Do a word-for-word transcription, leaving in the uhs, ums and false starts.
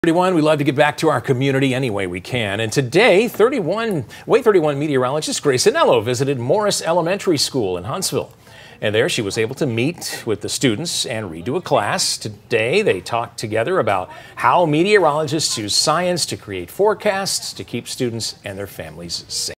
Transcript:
thirty-one, we love to get back to our community any way we can. And today, thirty-one, Way thirty-one meteorologist Grace Anello visited Morris Elementary School in Huntsville. And there she was able to meet with the students and redo a class. Today, they talked together about how meteorologists use science to create forecasts to keep students and their families safe.